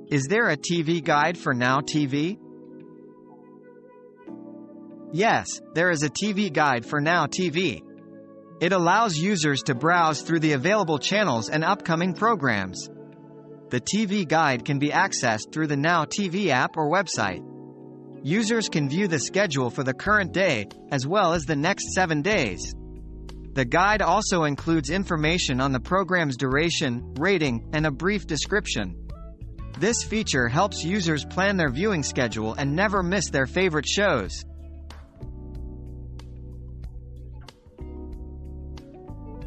Is there a TV guide for Now TV? Yes, there is a TV guide for Now TV. It allows users to browse through the available channels and upcoming programs. The TV guide can be accessed through the Now TV app or website. Users can view the schedule for the current day, as well as the next 7 days. The guide also includes information on the program's duration, rating, and a brief description. This feature helps users plan their viewing schedule and never miss their favorite shows.